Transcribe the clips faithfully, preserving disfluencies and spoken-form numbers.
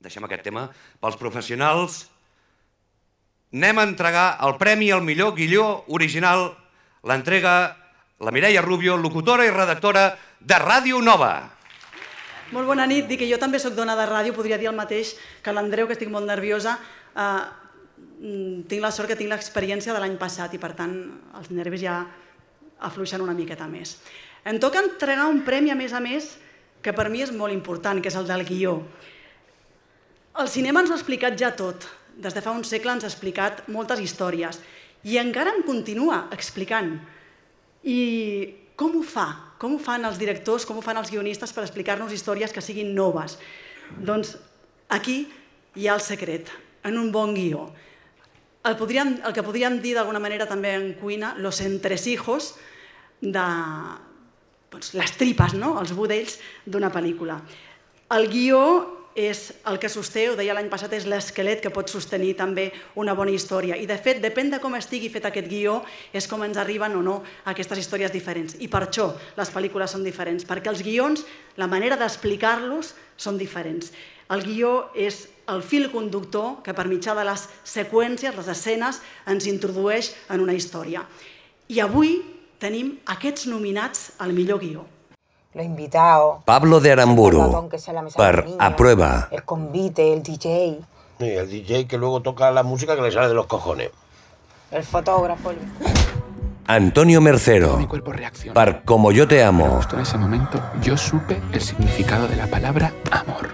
deixem aquest tema, pels professionals, anem a entregar el premi al millor guió original, l'entrega la Mireia Rubio, locutora i redactora de Ràdio Nova. Molt bona nit. Dic que jo també soc dona de ràdio, podria dir el mateix que l'Andreu, que estic molt nerviosa. Tinc la sort que tinc l'experiència de l'any passat i, per tant, els nervis ja afluixen una miqueta més. Em toca entregar un premi, a més a més, que per mi és molt important, que és el del guió. El cinema ens ho ha explicat ja tot. Des de fa un segle ens ha explicat moltes històries i encara en continua explicant. I com ho fa? Com ho fan els directors, com ho fan els guionistes per explicar-nos històries que siguin noves? Doncs aquí hi ha el secret, en un bon guió. El que podríem dir d'alguna manera també en cuina, los entresijos de les tripes, els budells d'una pel·lícula. El guió és el que sosté, ho deia l'any passat, és l'esquelet que pot sostenir també una bona història. I, de fet, depèn de com estigui fet aquest guió, és com ens arriben o no aquestes històries diferents. I per això les pel·lícules són diferents, perquè els guions, la manera d'explicar-los, són diferents. El guió és el fil conductor que, per mitjà de les seqüències, les escenes, ens introdueix en una història. I avui tenim aquests nominats al millor guió. Los invitados. Pablo de Aramburu, per A Prueba. El convite, el D J. Sí, el D J que luego toca la música que le sale de los cojones. El fotógrafo. Antonio Mercero, per Como yo te amo. Justo en ese momento yo supe el significado de la palabra amor.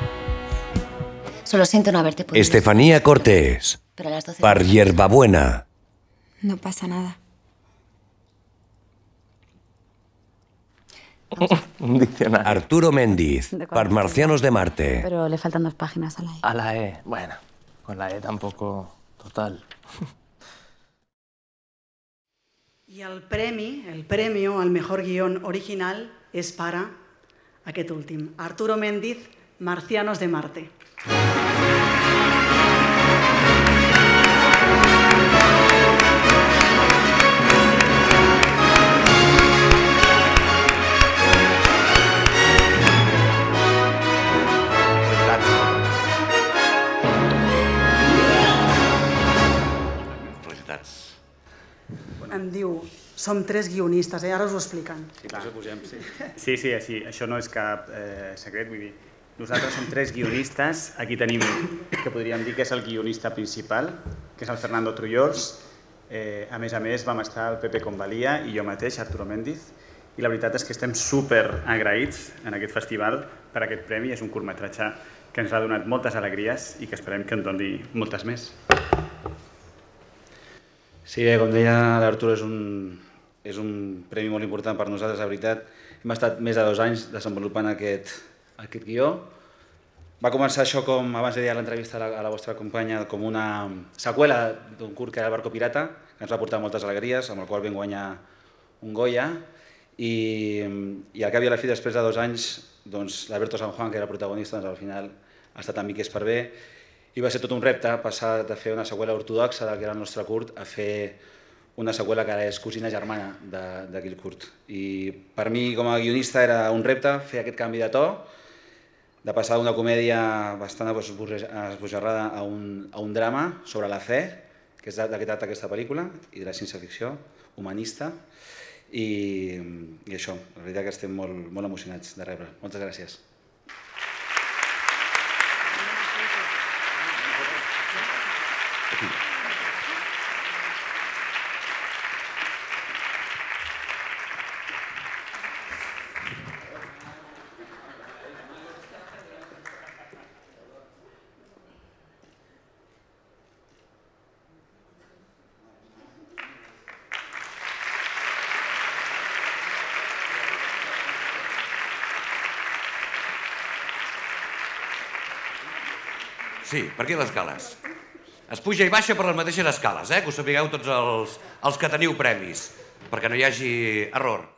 Solo siento no haberte podido. Estefanía Cortés, per Hierbabuena. No pasa nada. Un diccionario. Arturo Méndiz, per Marcianos de Marte. Pero le faltan dos páginas a la E. A la E, bueno, con la E tampoco, total. I el premi, el premio al mejor guión original és para aquest últim, Arturo Méndiz, Marcianos de Marte. Em diu, som tres guionistes, ara us ho expliquen. Sí, per això posem, sí. Sí, sí, així, això no és cap secret, vull dir, nosaltres som tres guionistes, aquí tenim, que podríem dir que és el guionista principal, que és el Fernando Trullols, a més a més vam estar el Pepe Convalia i jo mateix, Arturo Méndiz, i la veritat és que estem super agraïts en aquest festival per aquest premi, és un curtmetratge que ens ha donat moltes alegries i que esperem que en doni moltes més. Sí, bé, com deia l'Arturo, és un, és un premi molt important per nosaltres, la veritat. Hem estat més de dos anys desenvolupant aquest, aquest guió. Va començar això, com abans de dir a l'entrevista a, la, a la vostra companya, com una seqüela d'un curt que era El barco pirata, que ens va portar moltes alegries, amb el qual vam guanyar un Goya. I, i al cap i a la fi, després de dos anys, doncs, l'Alberto San Juan, que era el protagonista, doncs, al final ha estat amb Miqués per bé. I va ser tot un repte passar de fer una seqüela ortodoxa del que era el nostre curt a fer una seqüela que ara és cosina germana d'aquell curt. I per mi, com a guionista, era un repte fer aquest canvi de to, de passar d'una comèdia bastant esbojarrada a un, a un drama sobre la fe, que és de què tracta aquesta pel·lícula, i de la ciència-ficció humanista. I, i això, la veritat que estem molt, molt emocionats de rebre. Moltes gràcies. Sí, per aquí les escales. Es puja i baixa per les mateixes escales, eh? Que ho sapigueu tots els, els que teniu premis, perquè no hi hagi error.